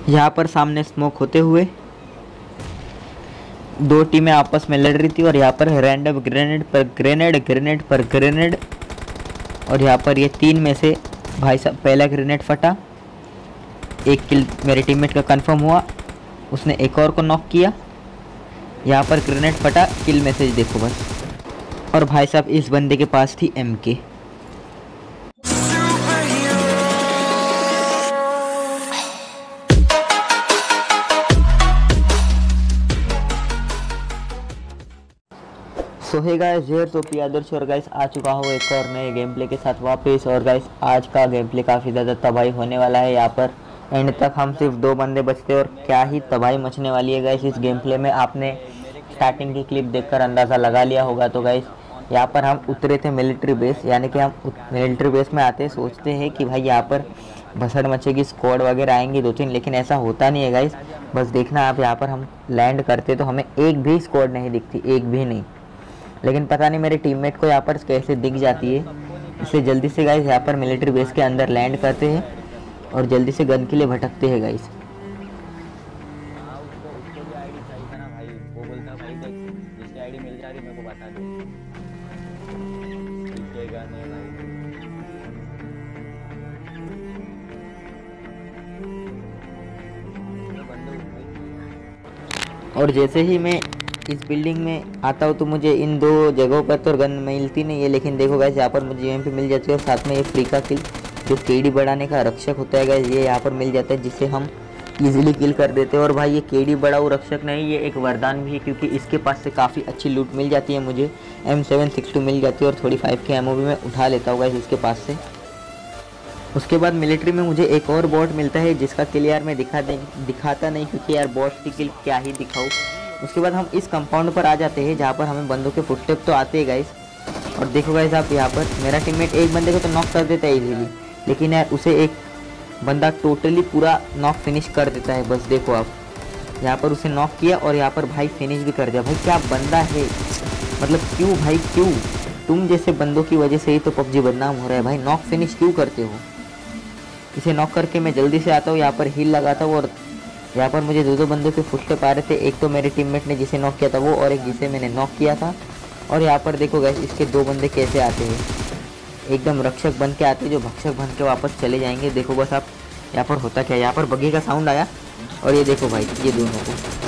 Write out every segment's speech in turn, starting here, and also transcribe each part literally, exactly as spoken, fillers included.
यहाँ पर सामने स्मोक होते हुए दो टीमें आपस में लड़ रही थी और यहाँ पर रैंडम ग्रेनेड पर ग्रेनेड ग्रेनेड पर ग्रेनेड, और यहाँ पर ये तीन में से भाई साहब पहला ग्रेनेड फटा, एक किल मेरे टीममेट का कंफर्म हुआ, उसने एक और को नॉक किया। यहाँ पर ग्रेनेड फटा, किल मैसेज देखो बस। और भाई साहब इस बंदे के पास थी एम के। सो हे गाइस, जेर तो पी आदर्श और गाइस आ चुका हूँ एक और नए गेम प्ले के साथ वापस। और गाइस आज का गेम प्ले काफ़ी ज़्यादा तबाही होने वाला है। यहाँ पर एंड तक हम सिर्फ दो बंदे बचते और क्या ही तबाही मचने वाली है गाइस इस गेम प्ले में। आपने स्टार्टिंग की क्लिप देखकर अंदाज़ा लगा लिया होगा। तो गाइस यहाँ पर हम उतरे थे मिलिट्री बेस, यानी कि हम मिलिट्री बेस में आते सोचते हैं कि भाई यहाँ पर भसड़ मचेगी, स्क्वाड वगैरह आएंगी दो तीन, लेकिन ऐसा होता नहीं है गाइस। बस देखना आप, यहाँ पर हम लैंड करते तो हमें एक भी स्क्वाड नहीं दिखती, एक भी नहीं। लेकिन पता नहीं मेरे टीममेट को यहाँ पर कैसे दिख जाती है। इसलिए जल्दी से गाइस यहाँ पर मिलिट्री बेस के अंदर लैंड करते हैं और जल्दी से गन के लिए भटकते हैं गाइस। और जैसे ही मैं इस बिल्डिंग में आता हूँ तो मुझे इन दो जगहों पर तो गन मिलती नहीं है, लेकिन देखो गाइस यहाँ पर मुझे यहाँ पे मिल जाती है। और साथ में ये फ्री का किल जो केडी बढ़ाने का रक्षक होता है गाइस, ये यहाँ पर मिल जाता है, जिससे हम इजीली किल कर देते हैं। और भाई ये केडी बढ़ाऊ रक्षक नहीं, ये एक वरदान भी है, क्योंकि इसके पास से काफ़ी अच्छी लूट मिल जाती है। मुझे एम सेवन सिक्स टू मिल जाती है और थोड़ी फाइव के एमओ भी मैं उठा लेता हूँ गाइस इसके पास से। उसके बाद मिलिट्री में मुझे एक और बॉट मिलता है, जिसका किल यार मैं दिखा दे दिखाता नहीं, क्योंकि यार बॉट की किल क्या ही दिखाऊँ। उसके बाद हम इस कंपाउंड पर आ जाते हैं, जहाँ पर हमें बंदों के फुटस्टेप तो आते हैं गाइस। और देखो गाइस आप, यहाँ पर मेरा टीममेट एक बंदे को तो नॉक कर देता है इजीली, लेकिन यार उसे एक बंदा टोटली पूरा नॉक फिनिश कर देता है। बस देखो आप, यहाँ पर उसे नॉक किया और यहाँ पर भाई फिनिश भी कर दिया। भाई क्या बंदा है, मतलब क्यों भाई क्यों, तुम जैसे बंदों की वजह से ही तो पबजी बदनाम हो रहा है भाई। नॉक फिनिश क्यों करते हो? इसे नॉक करके मैं जल्दी से आता हूँ, यहाँ पर हील लगाता हूँ। और यहाँ पर मुझे दो दो बंदों के फुटस्टेप आ रहे थे, एक तो मेरे टीममेट ने जिसे नॉक किया था वो, और एक जिसे मैंने नॉक किया था। और यहाँ पर देखो गाइस इसके दो बंदे कैसे आते हैं, एकदम रक्षक बन के आते हैं, जो भक्षक बन के वापस चले जाएंगे। देखो बस आप, यहाँ पर होता क्या है, यहाँ पर बग्गी का साउंड आया और ये देखो भाई ये दोनों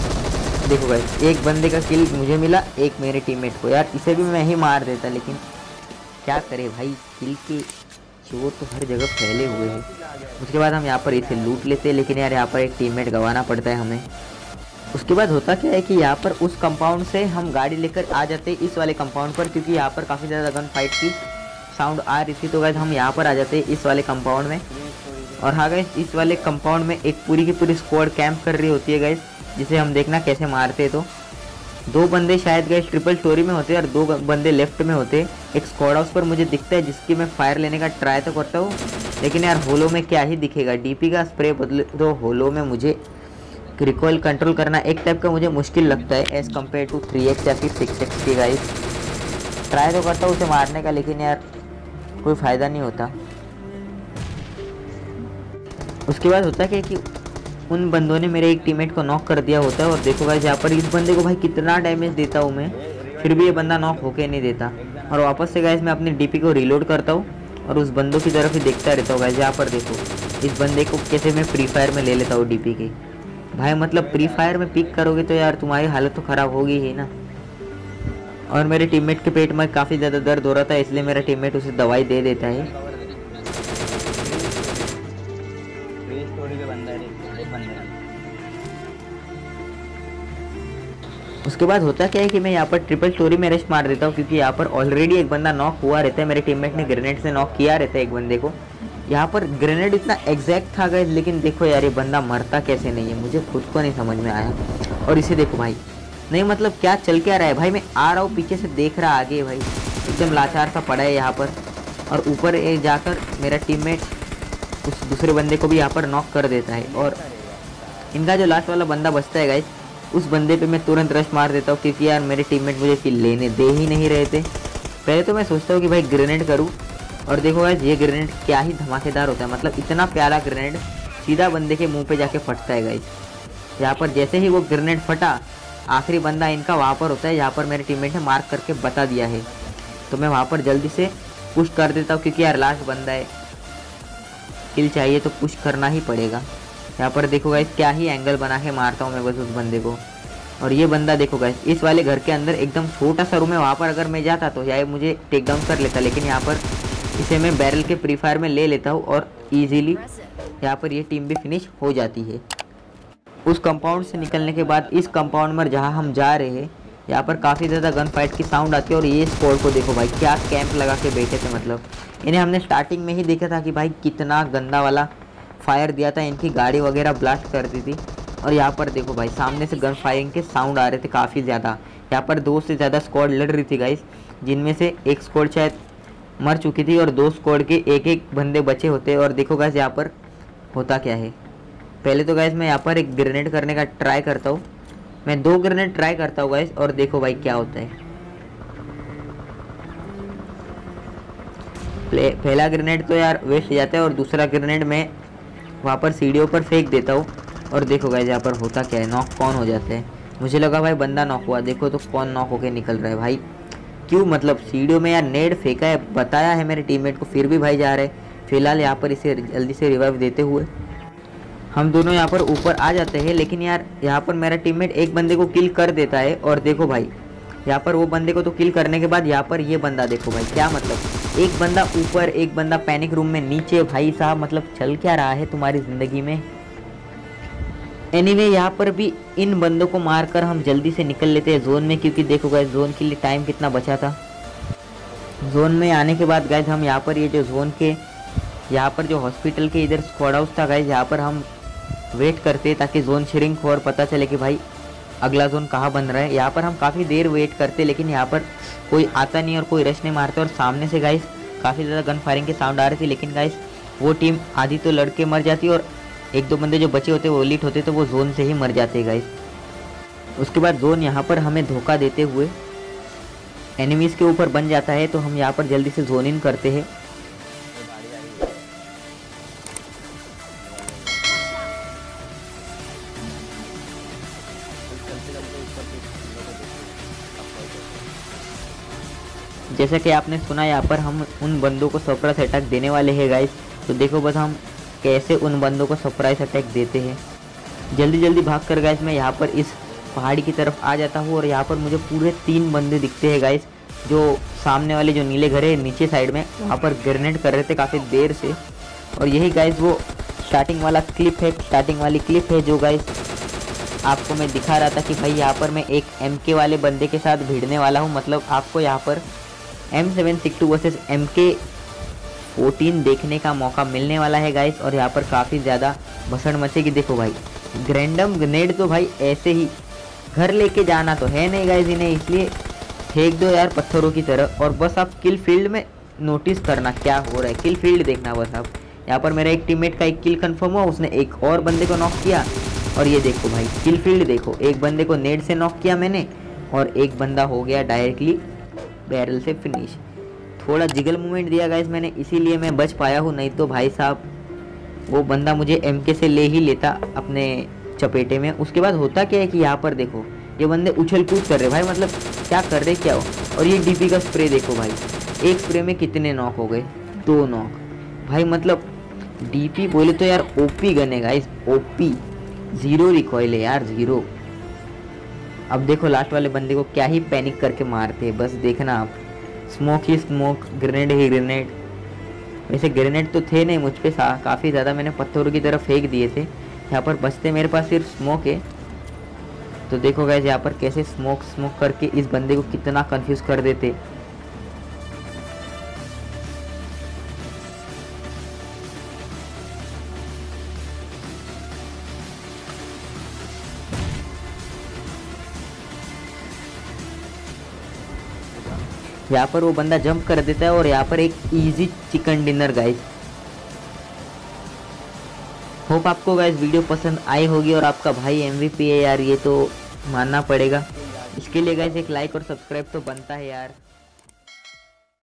को देखो गाइस, एक बंदे का किल मुझे मिला, एक मेरे टीममेट को। यार इसे भी मैं ही मार देता, लेकिन क्या करे भाई, किल के चोर तो हर जगह फैले हुए हैं। उसके बाद हम यहाँ पर इसे लूट लेते हैं, लेकिन यार यहाँ पर एक टीममेट गंवाना पड़ता है हमें। उसके बाद होता क्या है कि यहाँ पर उस कंपाउंड से हम गाड़ी लेकर आ जाते हैं इस वाले कंपाउंड पर, क्योंकि यहाँ पर काफ़ी ज़्यादा गन फाइट की साउंड आ रही थी। तो गाइस हम यहाँ पर आ जाते हैं इस वाले कंपाउंड में। और हाँ गाइस, इस वाले कंपाउंड में एक पूरी की पूरी स्क्वाड कैंप कर रही होती है गाइस, जिसे हम देखना कैसे मारते हैं। तो दो बंदे शायद गए ट्रिपल स्टोरी में होते हैं और दो बंदे लेफ्ट में होते हैं। एक स्क्वाड हाउस पर मुझे दिखता है, जिसकी मैं फायर लेने का ट्राई तो करता हूँ, लेकिन यार होलो में क्या ही दिखेगा। डीपी का स्प्रे बदले तो होलो में मुझे रिकॉइल कंट्रोल करना एक टाइप का मुझे मुश्किल लगता है, as compare to three x या फिर सिक्स एक्स की गाइस। ट्राई तो करता हूँ उसे मारने का, लेकिन यार कोई फ़ायदा नहीं होता। उसके बाद होता क्या कि उन बंदों ने मेरे एक टीममेट को नॉक कर दिया होता है। और देखो गाइस यहाँ पर इस बंदे को भाई कितना डैमेज देता हूँ मैं, फिर भी ये बंदा नॉक होके नहीं देता। और वापस से गाइस मैं अपनी डीपी को रीलोड करता हूँ और उस बंदों की तरफ ही देखता रहता हूँ गाइस। यहाँ पर देखो इस बंदे को कैसे मैं फ्री फायर में ले लेता हूँ डीपी के। भाई मतलब फ्री फायर में पिक करोगे तो यार तुम्हारी हालत तो ख़राब होगी ही ना। और मेरे टीममेट के पेट में काफ़ी ज़्यादा दर्द हो रहा था, इसलिए मेरा टीममेट उसे दवाई दे देता है। उसके बाद होता क्या है कि मैं यहाँ पर ट्रिपल स्टोरी में रेस्ट मार देता हूँ, क्योंकि यहाँ पर ऑलरेडी एक बंदा नॉक हुआ रहता है। मेरे टीममेट ने ग्रेनेड से नॉक किया रहता है एक बंदे को। यहाँ पर ग्रेनेड इतना एग्जैक्ट था गाइस, लेकिन देखो यार ये बंदा मरता कैसे नहीं है, मुझे खुद को नहीं समझ में आया। और इसे देखो भाई, नहीं मतलब क्या चल क्या रहा है भाई, मैं आ रहा हूँ पीछे से देख रहा आगे, भाई एकदम लाचार सा पड़ा है यहाँ पर। और ऊपर जाकर मेरा टीममेट उस दूसरे बंदे को भी यहाँ पर नॉक कर देता है। और इनका जो लास्ट वाला बंदा बचता है गाइस, उस बंदे पे मैं तुरंत रश मार देता हूँ, क्योंकि यार मेरे टीममेट मुझे किल लेने दे ही नहीं रहे थे। पहले तो मैं सोचता हूँ कि भाई ग्रेनेड करूँ, और देखो गाइस ये ग्रेनेड क्या ही धमाकेदार होता है, मतलब इतना प्यारा ग्रेनेड सीधा बंदे के मुंह पे जाके फटता है गाइस। यहाँ पर जैसे ही वो ग्रेनेड फटा, आखिरी बंदा इनका वहाँ पर होता है, यहाँ पर मेरे टीममेट ने मार्क करके बता दिया है। तो मैं वहाँ पर जल्दी से पुश कर देता हूँ, क्योंकि यार लास्ट बंदा है, किल चाहिए तो पुश करना ही पड़ेगा। यहाँ पर देखो गाइस क्या ही एंगल बना के मारता हूँ मैं बस उस बंदे को। और ये बंदा देखो गाइस इस वाले घर के अंदर एकदम छोटा सा रूम है, वहाँ पर अगर मैं जाता तो यार मुझे टेक डाउन कर लेता, लेकिन यहाँ पर इसे मैं बैरल के प्री फायर में ले लेता हूँ और ईजिली यहाँ पर ये टीम भी फिनिश हो जाती है। उस कंपाउंड से निकलने के बाद इस कंपाउंड में जहाँ हम जा रहे हैं, यहाँ पर काफ़ी ज़्यादा गन फाइट की साउंड आती है। और ये स्क्वाड को देखो भाई क्या कैंप लगा के बैठे थे, मतलब इन्हें हमने स्टार्टिंग में ही देखा था कि भाई कितना गंदा वाला फायर दिया था, इनकी गाड़ी वगैरह ब्लास्ट कर दी थी। और यहाँ पर देखो भाई सामने से गन फायरिंग के साउंड आ रहे थे काफ़ी ज़्यादा। यहाँ पर दो से ज़्यादा स्क्वाड लड़ रही थी गाइस, जिनमें से एक स्क्वाड शायद मर चुकी थी और दो स्क्वाड के एक एक बंदे बचे होते। और देखो गाइस यहाँ पर होता क्या है। पहले तो गाइस मैं यहाँ पर एक ग्रेनेड करने का ट्राई करता हूँ, मैं दो ग्रेनेड ट्राई करता हूँ गाइस, और देखो भाई क्या होता है। पहला ग्रेनेड तो यार वेस्ट जाता है और दूसरा ग्रेनेड मैं वहाँ पर सीढ़ियों पर फेंक देता हूँ। और देखो गाइस यहाँ पर होता क्या है, नॉक कौन हो जाते हैं। मुझे लगा भाई बंदा नॉक हुआ, देखो तो कौन नॉक होके निकल रहा है भाई। क्यों, मतलब सीढ़ियों में यार नेड फेंका है, बताया है मेरे टीममेट को, फिर भी भाई जा रहे हैं। फिलहाल यहाँ पर इसे जल्दी से रिवाइव देते हुए हम दोनों यहाँ पर ऊपर आ जाते हैं। लेकिन यार यहाँ पर मेरा टीममेट एक बंदे को किल कर देता है। और देखो भाई यहाँ पर वो बंदे को तो किल करने के बाद यहाँ पर ये बंदा देखो भाई क्या, मतलब एक बंदा ऊपर एक बंदा पैनिक रूम में नीचे। भाई साहब मतलब चल क्या रहा है तुम्हारी ज़िंदगी में। एनीवे यहाँ पर भी इन बंदों को मारकर हम जल्दी से निकल लेते हैं जोन में, क्योंकि देखो गाइस जोन के लिए टाइम कितना बचा था। जोन में आने के बाद गाइस हम यहाँ पर ये जो जोन के यहाँ पर जो हॉस्पिटल के इधर स्क्वाड हाउस था गाइस, यहाँ पर हम वेट करते ताकि जोन श्रिंक हो और पता चले कि भाई अगला जोन कहाँ बन रहा है। यहाँ पर हम काफ़ी देर वेट करते, लेकिन यहाँ पर कोई आता नहीं और कोई रश नहीं मारते। और सामने से गाइस काफ़ी ज़्यादा गन फायरिंग के साउंड आ रही थी, लेकिन गाइस वो टीम आधी तो लड़के मर जाती और एक दो बंदे जो बचे होते वो एलिट होते, तो वो जोन से ही मर जाते गाइस। उसके बाद जोन यहाँ पर हमें धोखा देते हुए एनिमीज़ के ऊपर बन जाता है, तो हम यहाँ पर जल्दी से जोन इन करते हैं। जैसा कि आपने सुना यहाँ पर हम उन बंदों को सरप्राइज अटैक देने वाले हैं गाइस। तो देखो बस हम कैसे उन बंदों को सरप्राइज अटैक देते हैं। जल्दी जल्दी भाग कर गाइस मैं यहाँ पर इस पहाड़ी की तरफ आ जाता हूँ। और यहाँ पर मुझे पूरे तीन बंदे दिखते हैं गाइस, जो सामने वाले जो नीले घर है नीचे साइड में वहाँ पर ग्रेनेड कर रहे थे काफ़ी देर से। और यही गाइस वो स्टार्टिंग वाला क्लिप है, स्टार्टिंग वाली क्लिप है जो गाइस आपको मैं दिखा रहा था कि भाई यहाँ पर मैं एक एम के वाले बंदे के साथ भिड़ने वाला हूँ। मतलब आपको यहाँ पर M seven six two versus M K fourteen देखने का मौका मिलने वाला है गाइस। और यहाँ पर काफ़ी ज़्यादा भसड़ मचेगी। देखो भाई ग्रैंडम ग्रेनेड तो भाई ऐसे ही घर लेके जाना तो है नहीं गाइस इन्हें, इसलिए फेंक दो यार पत्थरों की तरह। और बस आप किल फील्ड में नोटिस करना क्या हो रहा है, किल फील्ड देखना बस आप। यहाँ पर मेरा एक टीममेट का एक किल कंफर्म हुआ, उसने एक और बंदे को नॉक किया। और ये देखो भाई किल फील्ड देखो, एक बंदे को नेट से नॉक किया मैंने और एक बंदा हो गया डायरेक्टली बैरल से फिनिश। थोड़ा जिगल मूवमेंट दिया गाइस मैंने, इसीलिए मैं बच पाया हूँ, नहीं तो भाई साहब वो बंदा मुझे एम के से ले ही लेता अपने चपेटे में। उसके बाद होता क्या है कि यहाँ पर देखो ये बंदे उछल कूद कर रहे भाई, मतलब क्या कर रहे क्या हो। और ये डीपी का स्प्रे देखो भाई, एक स्प्रे में कितने नॉक हो गए, दो नॉक भाई। मतलब डीपी बोले तो यार ओपी गन है गाइस, ओपी। जीरो रिकॉइल है यार, जीरो। अब देखो लास्ट वाले बंदे को क्या ही पैनिक करके मारते हैं, बस देखना आप। स्मोक ही स्मोक, ग्रेनेड ही ग्रेनेड। वैसे ग्रेनेड तो थे नहीं मुझ पे, काफ़ी ज़्यादा मैंने पत्थरों की तरफ फेंक दिए थे। यहाँ पर बचते मेरे पास सिर्फ स्मोक है। तो देखो गाइस यहाँ पर कैसे स्मोक स्मोक करके इस बंदे को कितना कंफ्यूज कर देते। यहाँ पर वो बंदा जंप कर देता है और यहाँ पर एक easy chicken dinner guys. Hope आपको गाइस वीडियो पसंद आई होगी और आपका भाई एमवीपी है यार, ये तो मानना पड़ेगा। इसके लिए गाइस एक लाइक और सब्सक्राइब तो बनता है यार।